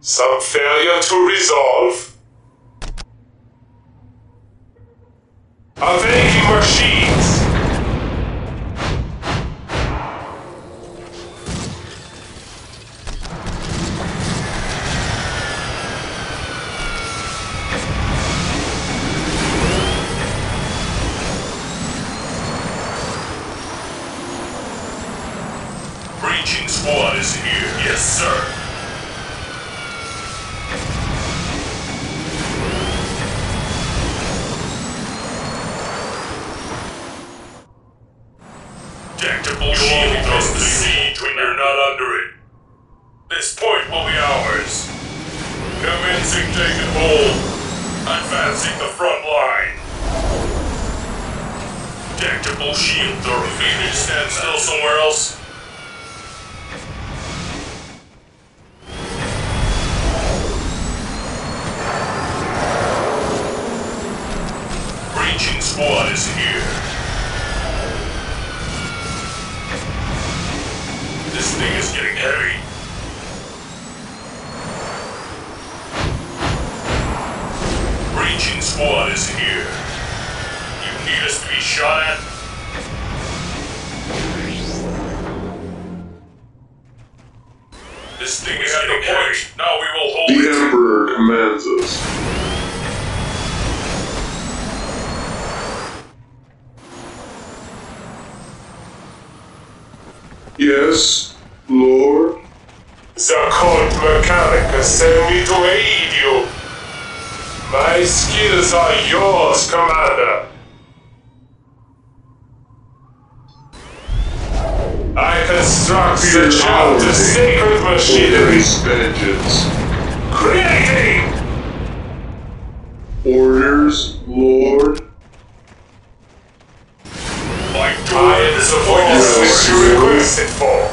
Some failure to resolve. Evading machines. Breaching squad is here. Yes, sir. Tactical shield doesn't siege when you're not under it. This point will be ours. Commencing taking hold. Advancing the front line. Tactical shields are needed. Stand still somewhere else. Breaching squad is here. This thing is getting heavy. Breaching squad is here. You need us to be shot at? This thing is getting heavy. Now we will hold it. The Emperor commands us. Yes, Lord? The cold mechanic has sent me to aid you. My skills are yours, Commander. I construct the child to sacred machinery. Vengeance. Creating! Orders, Lord? My I am the voice which you requested for.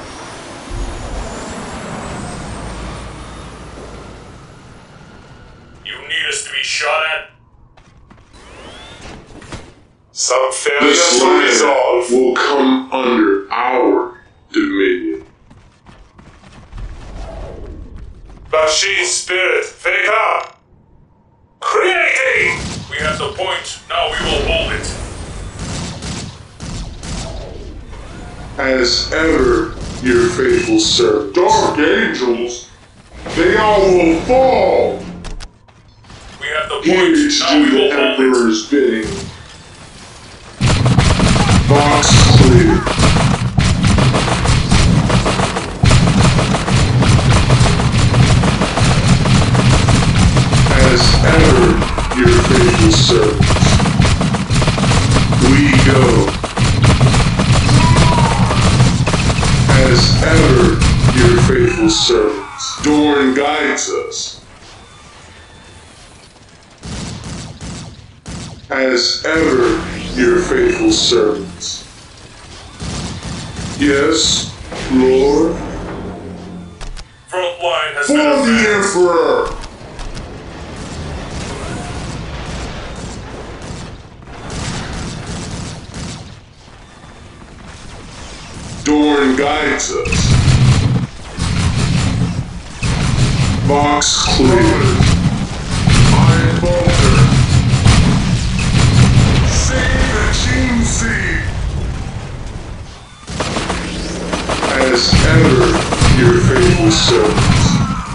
You need us to be shot at? Some failure This to land resolve. will come under our dominion. Machine spirit, fake up. Creating! We have the point. Now we will hold it. As ever, your faithful servant. Dark angels, they all will fall. We have the point. Each Now we do will the hold it. Emperor's bidding. Box clear. As ever, your faithful servants. We go. As ever, your faithful servants. Dorn guides us. As ever, your faithful servants. Yes, Lord? Front line has For been the advanced. Emperor! Dorn guides us. Box clear. Iron bolter. Save the Gene Seed. As ever, your faithful servants.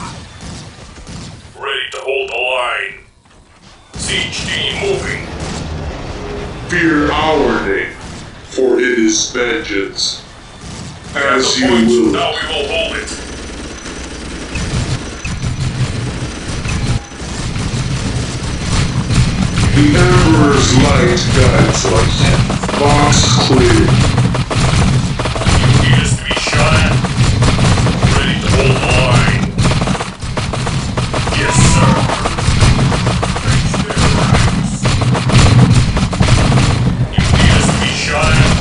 Ready to hold the line. Siege team moving. Fear our name, for it is vengeance. As The you point. will. Now we will hold it. The Emperor's light guides us. Box clear. You need us to be shot at? Ready to hold the line. Yes, sir. Face their ranks. You need us to be shot at?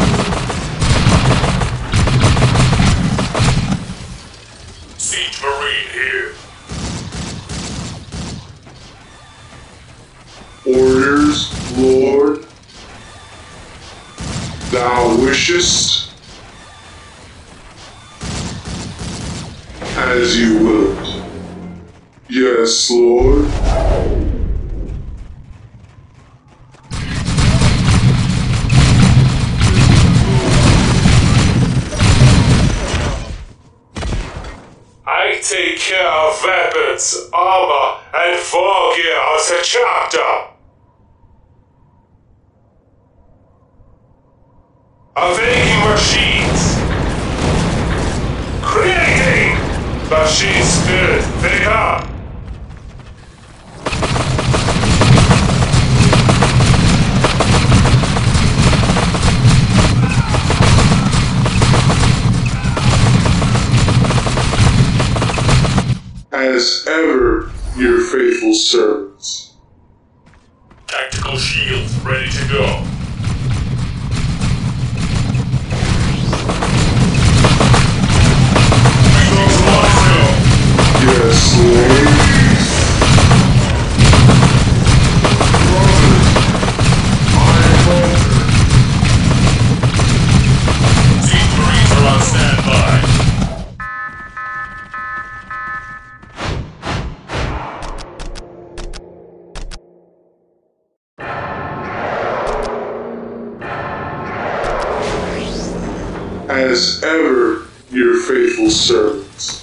Siege Marine here. Orders, Lord. Thou wishest, as you wilt. Yes, Lord. I take care of weapons, armor, and war gear of the chapter. Awakening machines. Creating. Machine spirit, wake up. As ever, your faithful servants. Tactical shields ready to go. Yes, Lord. Team Marines are on standby. As ever, your faithful servants.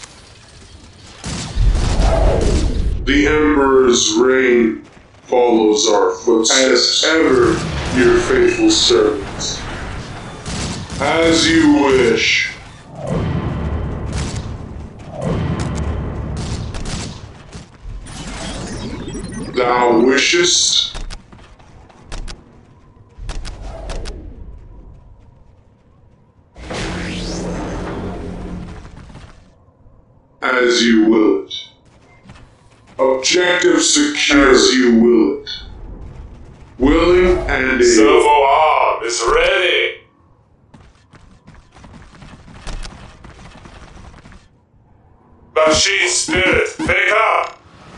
The Emperor's reign follows our footsteps. As ever, your faithful servants. As you wish. Thou wishest? As you will it. Objective secure. As you will it. Willing and able. Servo arm is ready. Machine spirit, pick up.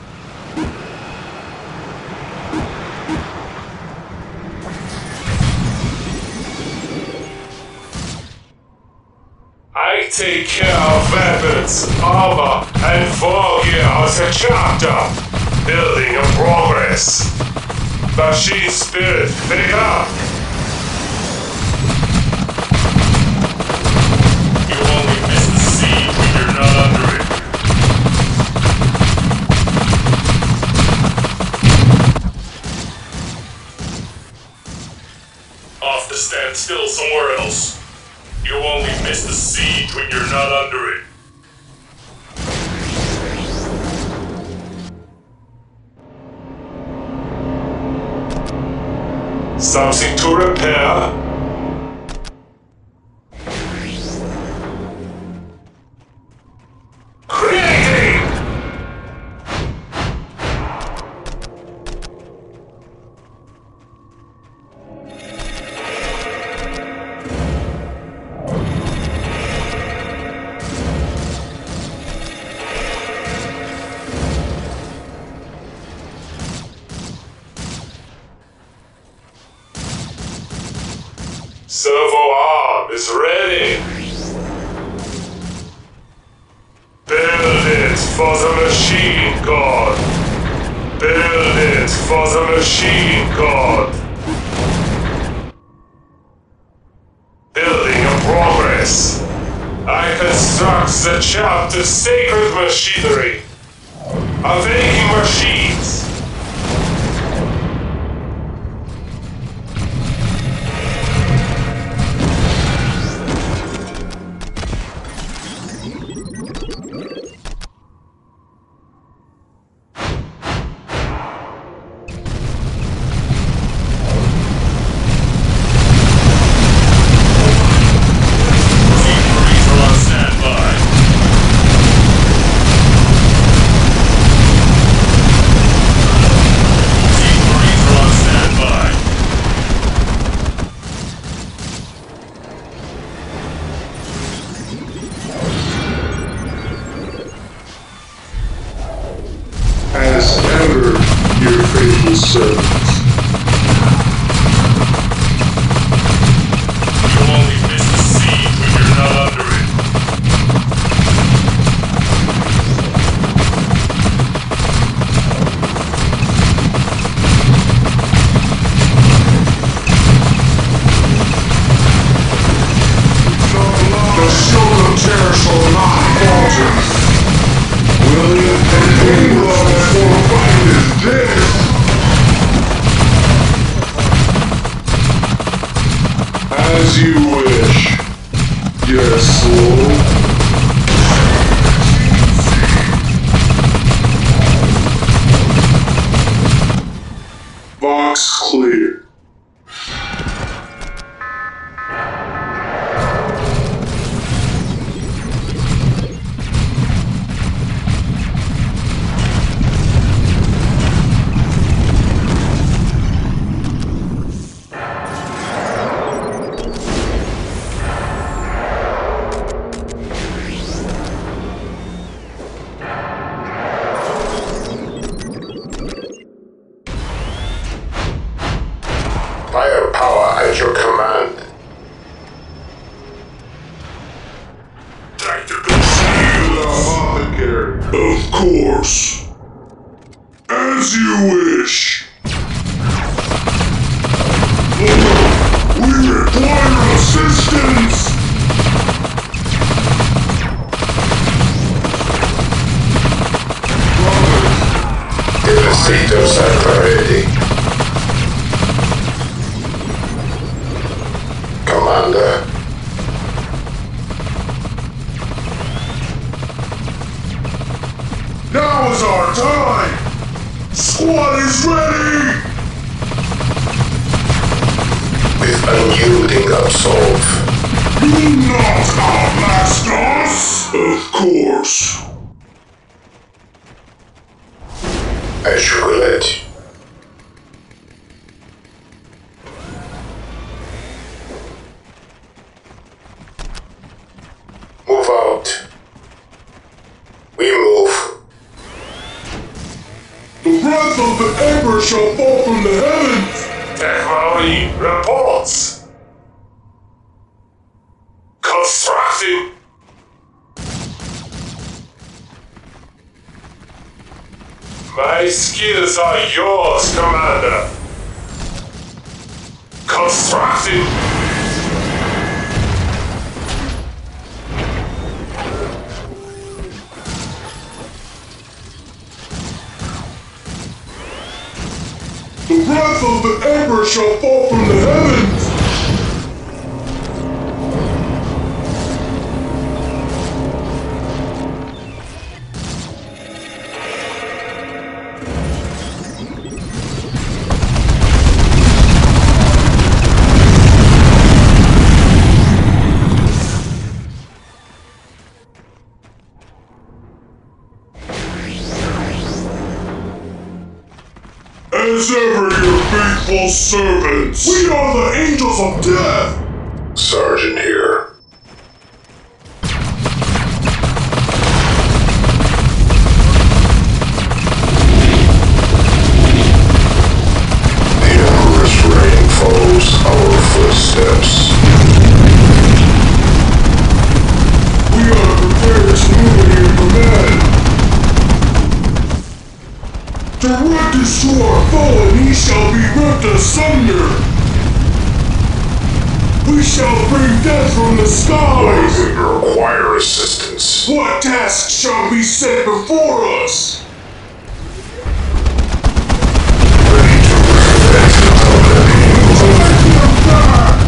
I take care of weapons, armor, and war gear of the chapter. Building in progress. Machine spirit, pick up. You only miss the siege when you're not under it. Off to stand still somewhere else. You only miss the siege when you're not under it. Something to repair. Creating! Servo arm is ready. Build it for the machine god. Build it for the machine god. Building in progress. I construct the chapter sacred machinery. Awakening machines. As ever, your faithful servants. You only miss the siege when you're not under it. Tactical shields. Apothecary. Of course. As you wish. We require assistance! Get the seat of Sacrarity. Commander. Now is our time! Squad is ready! With unyielding absolve. Do not outlast us! Of course. As you will let. Move out. We move. The breath of the Emperor shall fall from the heavens! Technology reports. Constructing. My skills are yours, Commander. Constructing. The breath of the Emperor shall fall from the heavens! As ever, your faithful servants! We are the angels of death! Sergeant here. The Emperor's reign follows our footsteps. We are prepared to move in your command! Direct us to our foe, and he shall be ripped asunder! We shall bring death from the skies! We require assistance. What task shall be set before us? Ready to revenge Take them back!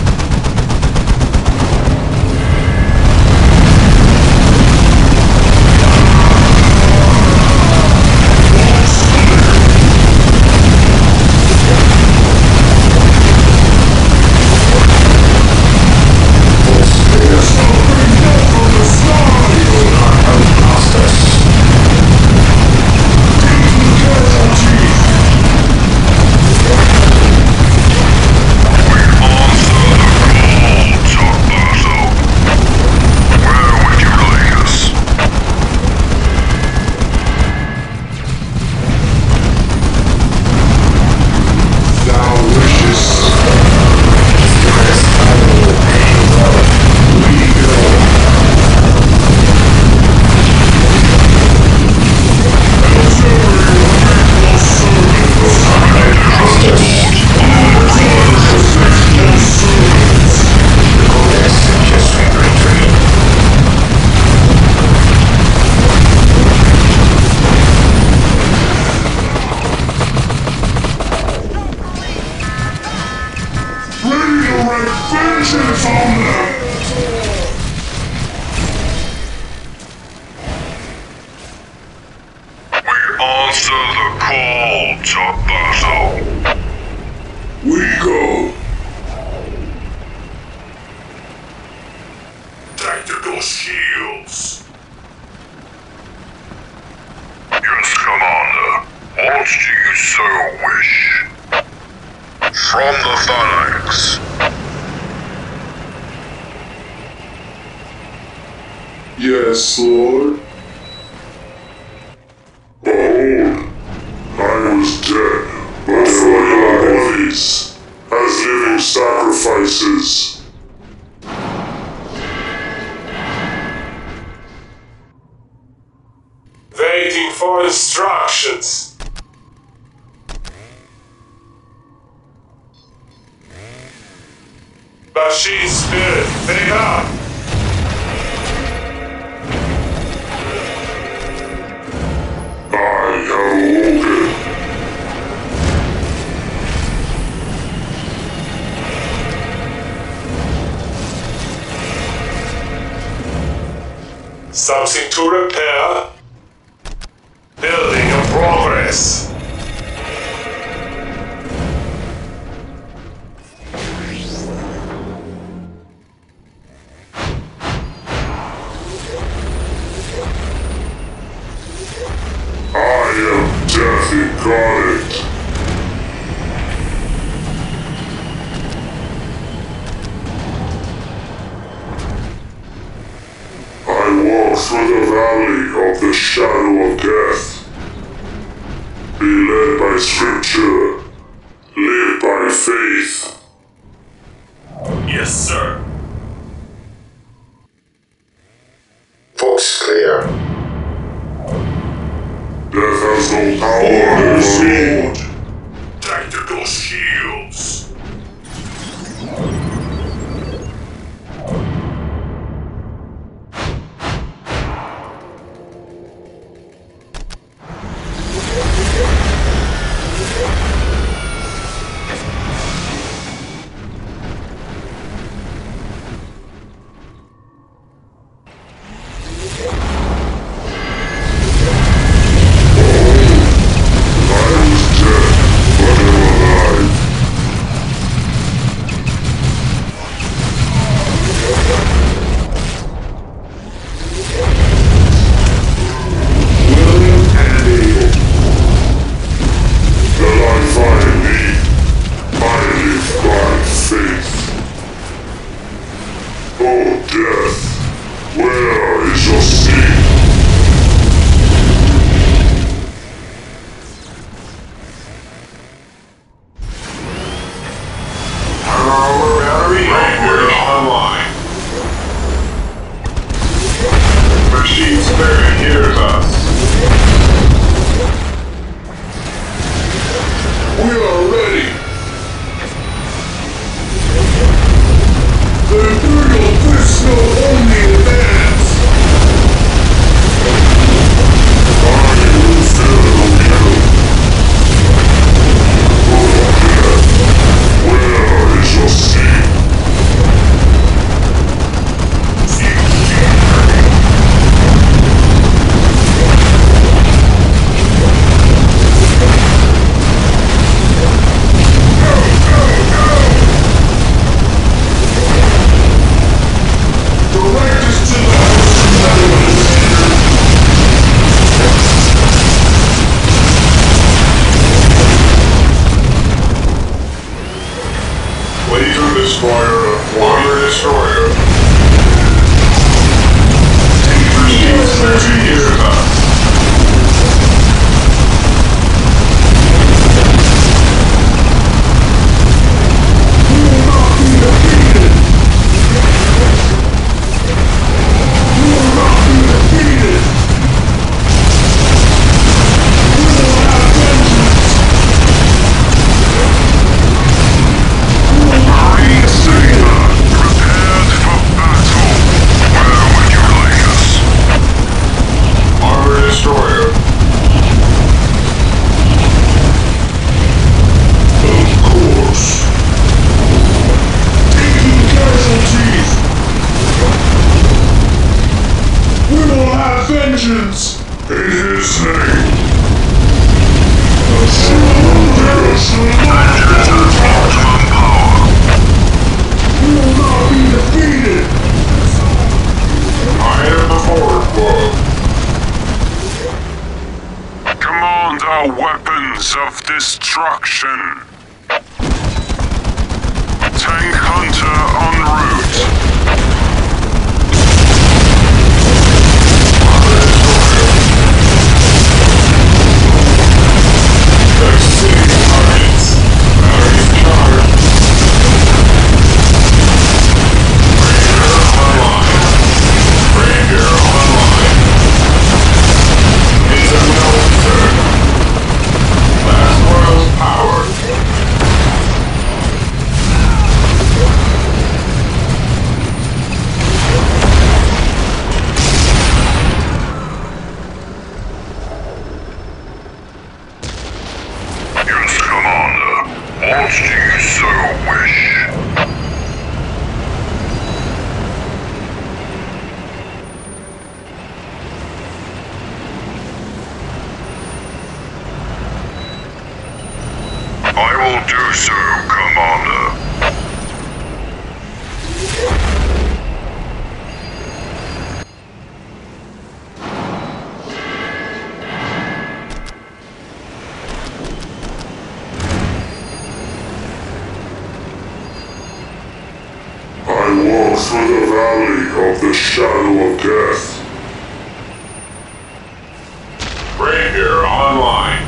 Vengeance on them! Answer the call to battle. We go! Tactical shields. Yes, Commander. What do you so wish? From the Phalanx. Yes, Lord. Behold, I was dead, but for your bodies, as living sacrifices. waiting for instructions. Machine spirit, pick up! I have woken. Something to repair? Building in progress. I am death incarnate. I walk through the valley of the shadow of death. Be led by scripture. Live by faith. Yes, sir. Folks clear. Death has no power over me. Tactical shields. vengeance in his name. We will not be defeated. I am the Forward Club. Command our weapons of destruction. Tank Hunter en route. Ranger online. It's will do so, Commander. I walk through the valley of the shadow of death. Rapier online.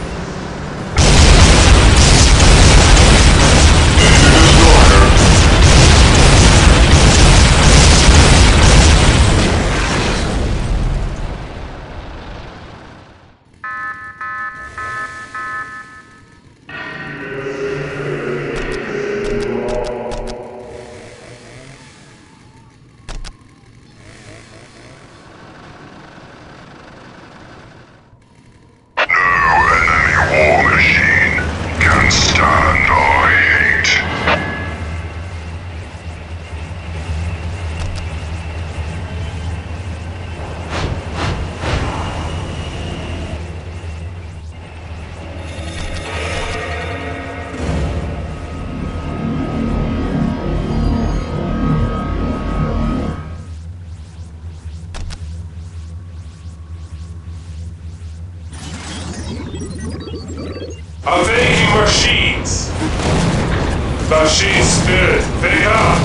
Awakening machines! Machine spirit, wake up!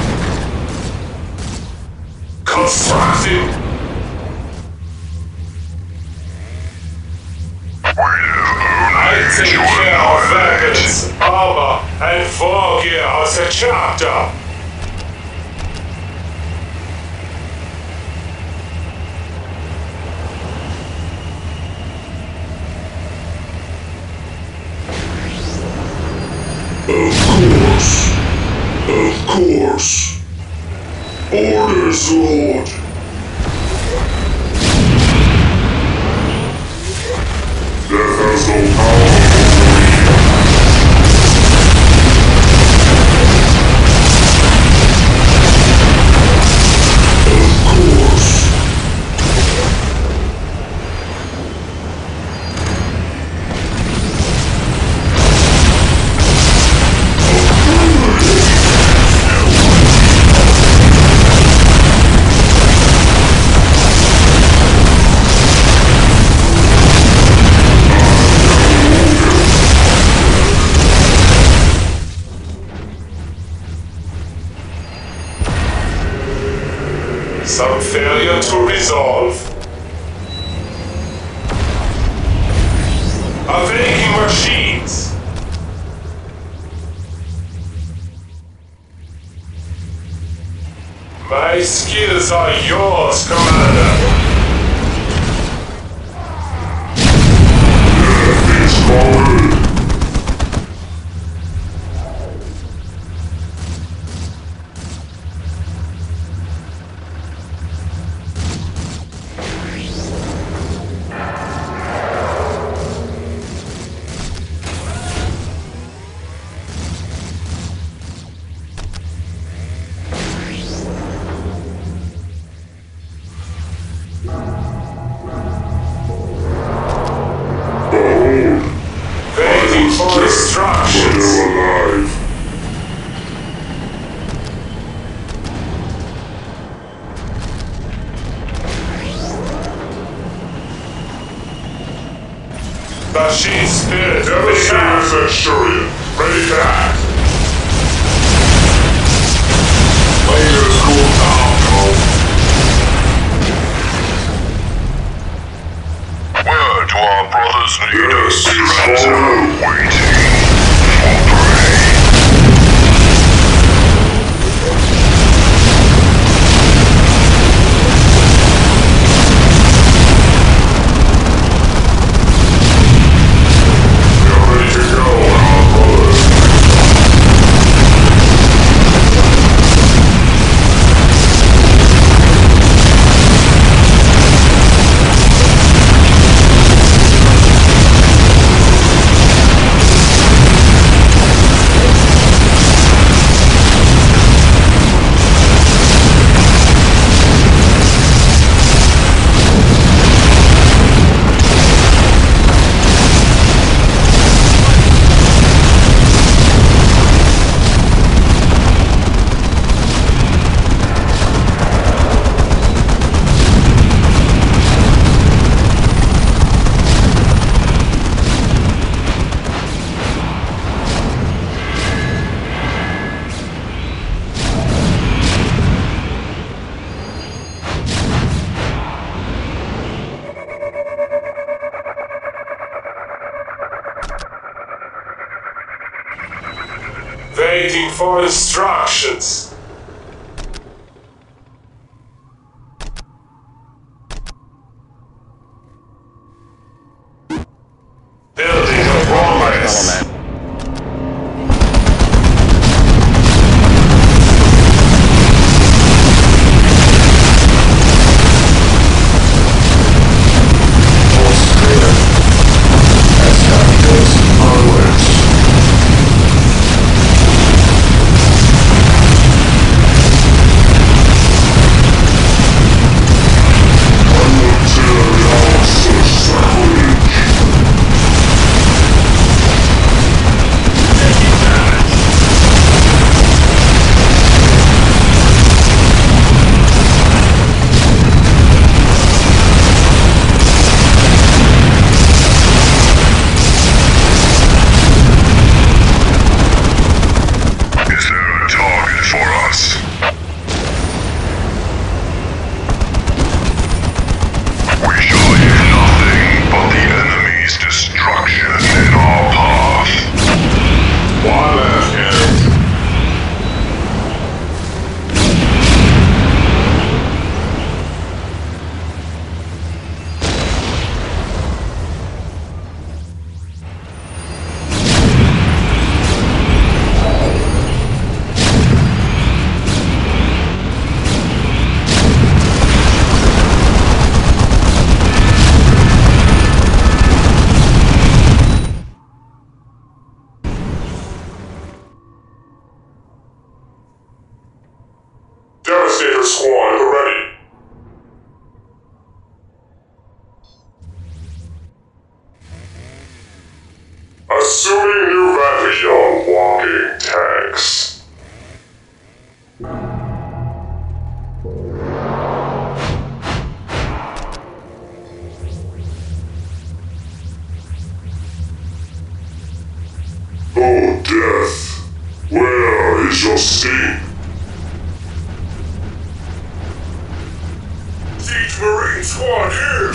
Constructing! I take care of weapons, armor, and war gear as a chapter! Of course. Orders, Lord. Death has no power over me. Of course. Some failure to resolve. Awakening machines. My skills are yours, Commander. Death is calling. Waiting for instructions. Still alive. Machine spirit, Devastating Manchurian. Ready to act. Layers cool down, Word to our brothers need us. Death is calling. Waiting for prey. We're ready to go, our brothers. waiting for instructions. Building a progress. Devastator Squad ready. Assuming new Vatican walking tanks. Oh, Death, where is your sting? Siege Marine Squad here!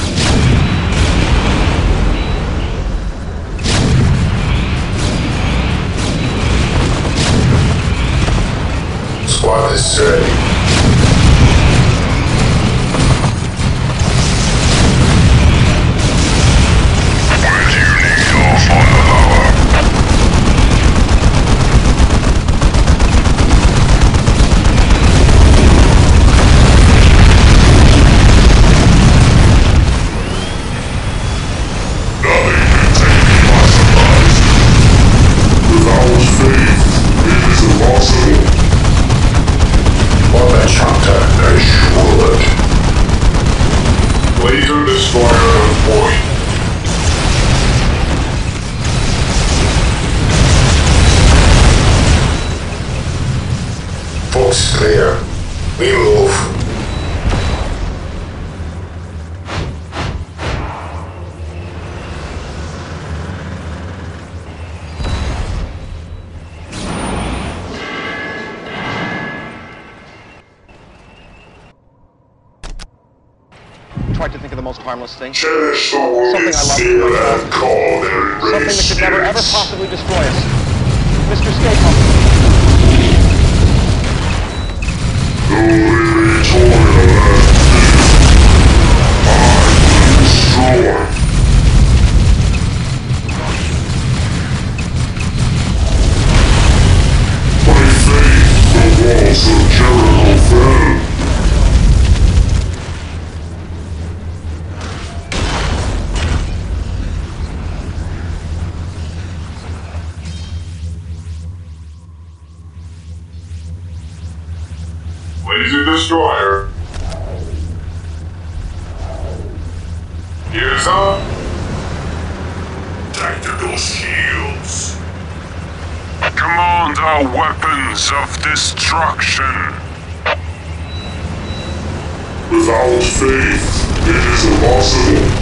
Squad is ready. When do you need your firepower? Nothing can take me by surprise. Without faith, it is impossible. What a chapter they should. Laser destroyer on point. Folks clear. We move. Tried to think of the most harmless thing. Cherish the wounded steel and call their Something that race could never ever spirits. possibly destroy us. Mr. Scapeholder. The weary toil and fear, I will destroy. By faith, the walls of Jericho fell. Laser destroyer. Here's up. Tactical shields. Command our weapons of destruction. Without faith, it is impossible.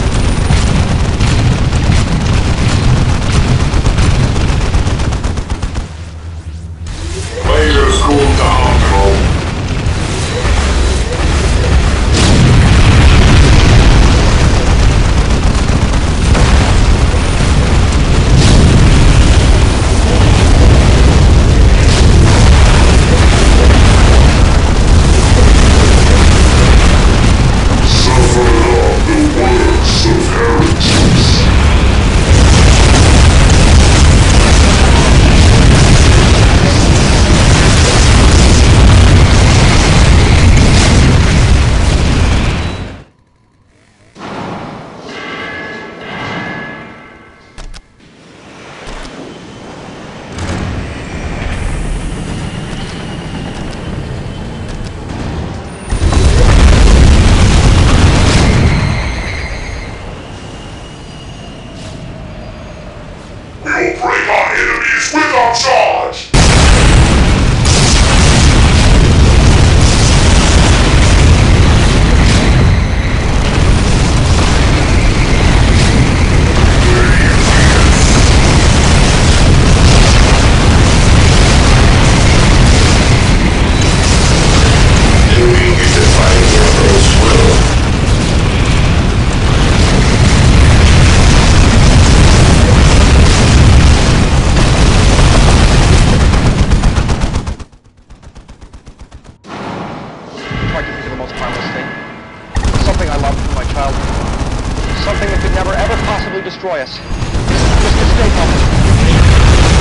Lasers cool down, bro. Drop charge! Doing is defying the Emperor's will. Tried to think of the most harmless thing. Something I loved from my childhood. Something that could never, ever possibly destroy us. Just escape from it.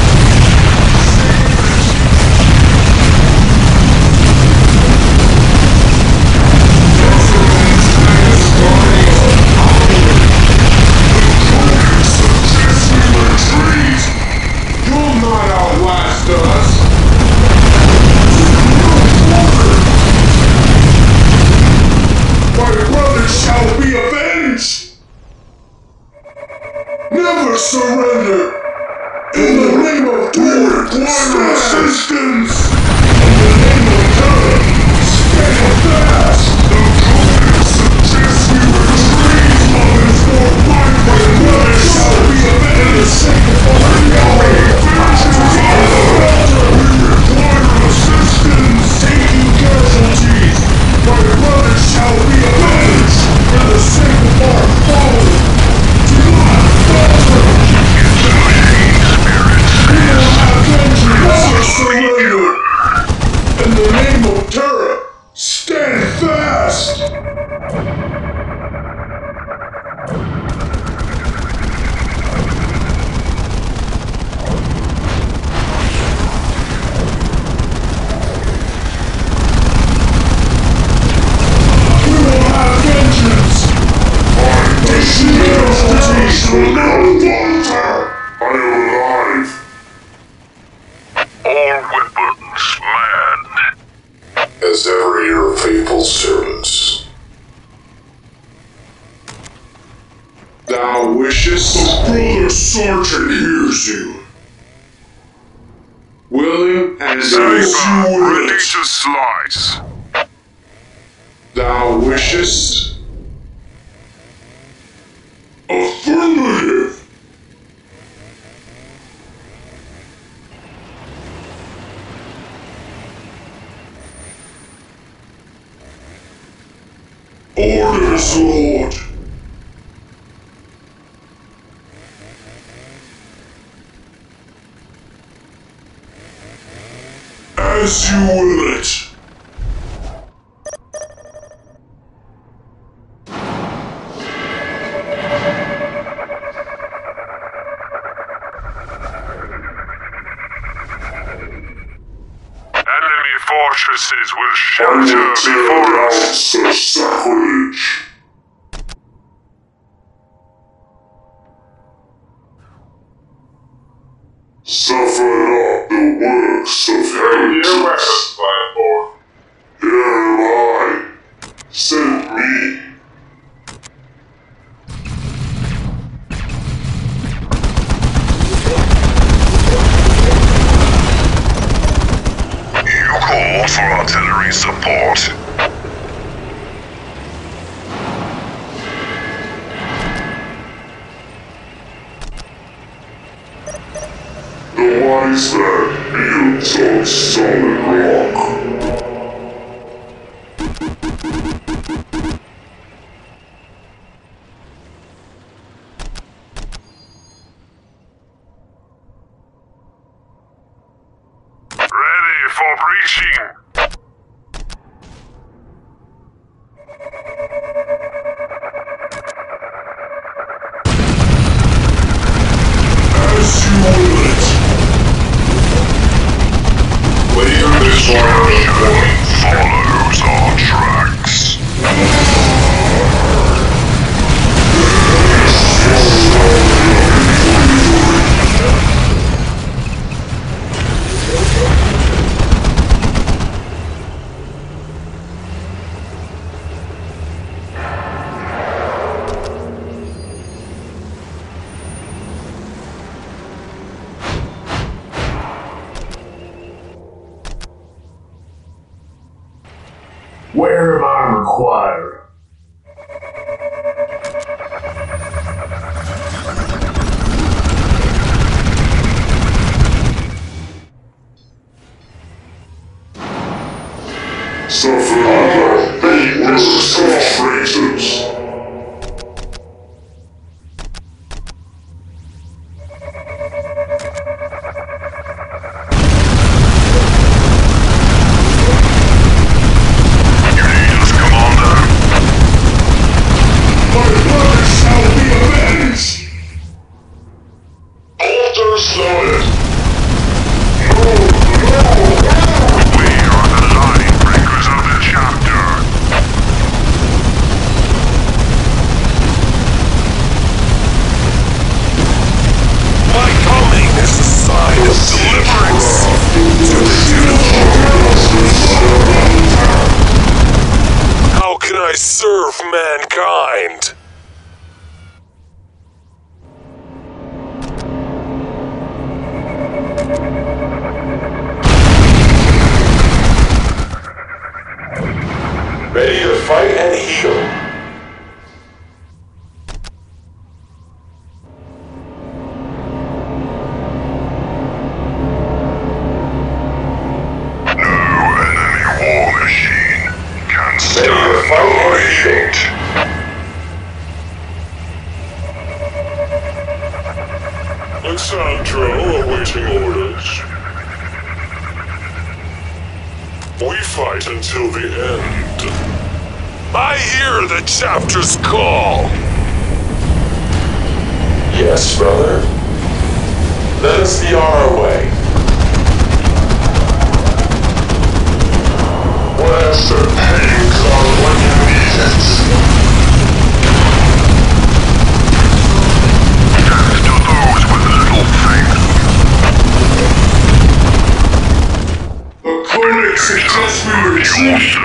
You'll not outlast us! My brother shall be avenged! Never surrender! In the name of divine assistance! In the name of God, stand fast! The covenant suggests we retreat! Love is more life, my brother shall be avenged! We require assistance! Taking casualties! My brother shall be avenged! For the sake of our father! Do not falter! We will have vengeance! Never surrender! In the name of Terra, stand fast! We will have vengeance! The casualties will not falter! I am alive! All weapons manned. As ever your faithful servants. Thou wishest? The brother sergeant hears you. Willing and as Saber you will ready it. to slice. Thou wishest? Affirmative. Orders, Lord. As you will it. Enemy fortresses will shelter before us. Such sacrilege. Suffer not the works of heretics. Here am I. Send me. You call for artillery support. The wise man builds on solid rock. Ready for breaching. As you will it. Destruction follows our tracks. Where am I required? Suffer under faithless traitors. Serve mankind. Ready to fight and heal. Alexandro awaiting orders. We fight until the end. I hear the chapter's call. Yes, brother. Let us be on our way. Where's the pain card when you need it? The clinic suggests we retreat.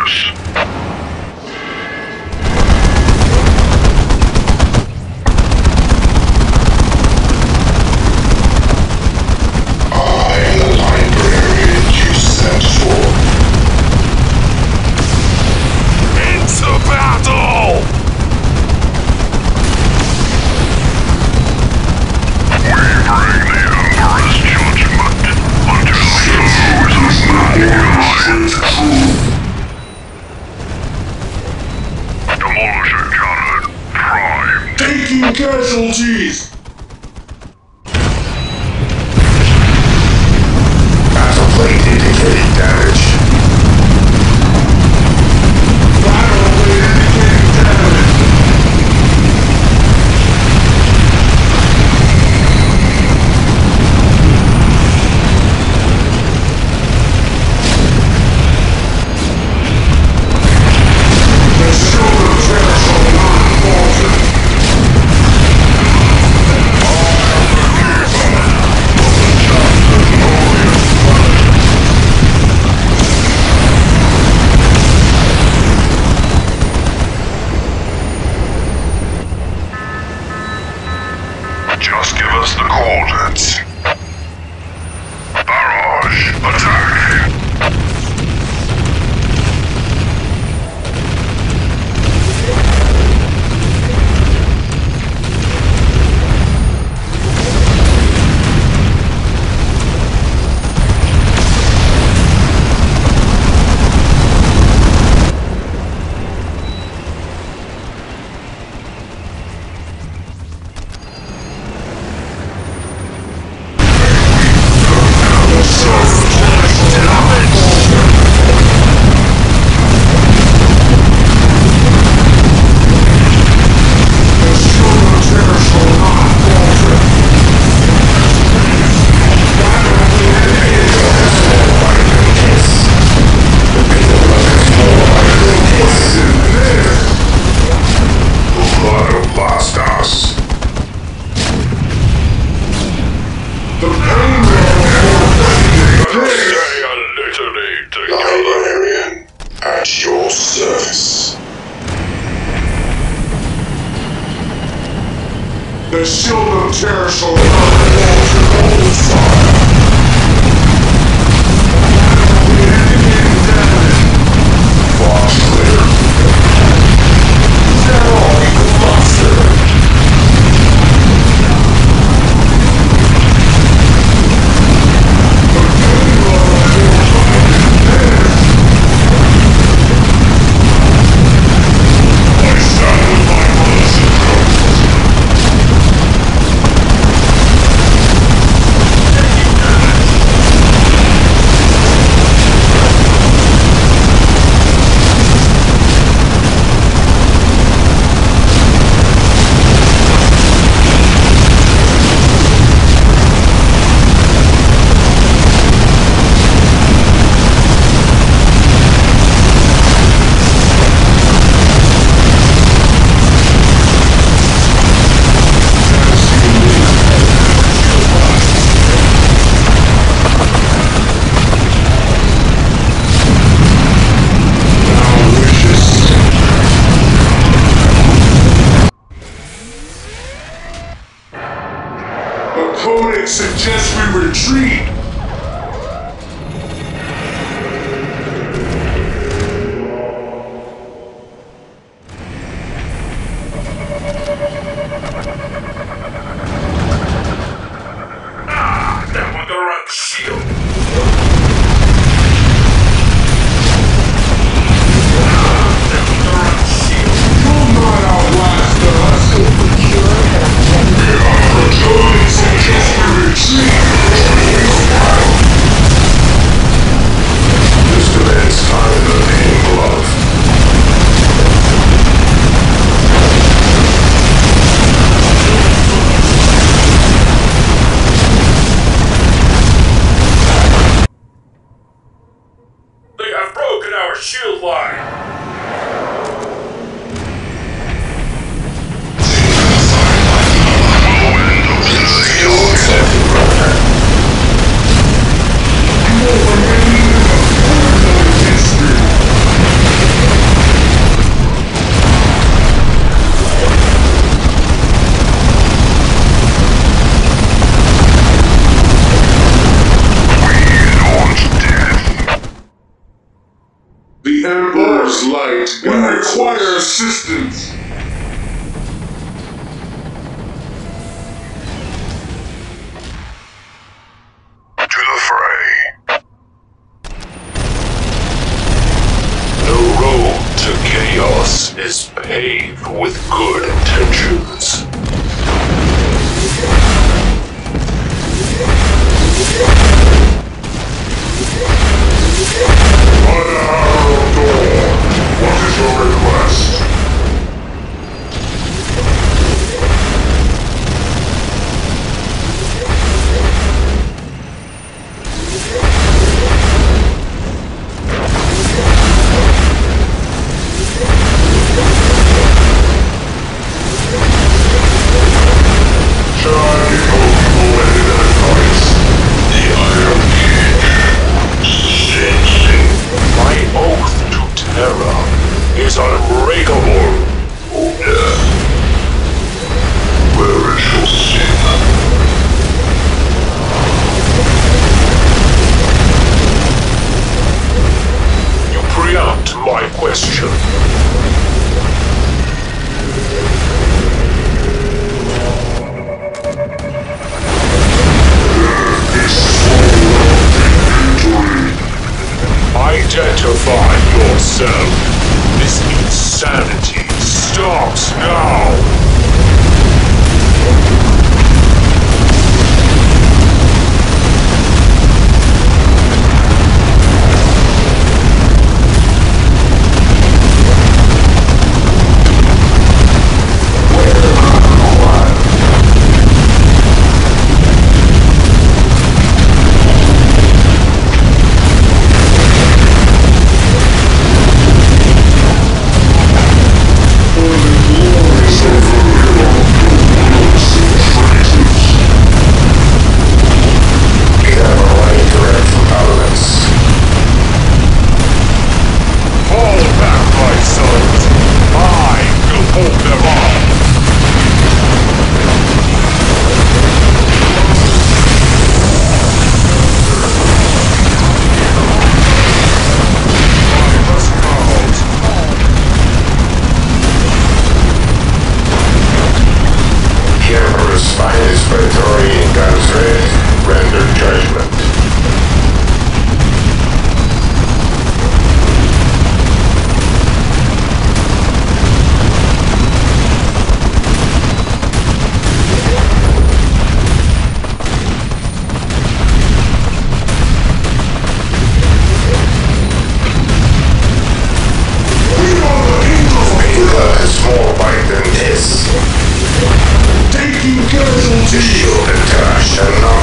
I am the librarian you sent for. Into battle! Demolition cannon prime. Taking casualties! Battle plate indicating damage. Battle plate indicating damage. Just give us the coordinates. Barrage, attack! Librarian, at your service. The shield of terror shall not fire. The enemy damage. Codex suggests we retreat. That one got around the shield. That one got around the shield. You'll not outlast us. Codex suggests we retreat. This demands time in the pain glove. They have broken our shield line. The Emperor's light. We require assistance. To the fray. No road to chaos is paved with good intentions. What is your request? My oath to terror is unbreakable. Where is your sin? You preempt my question. Identify yourself. This insanity stops now. The shield attack shall not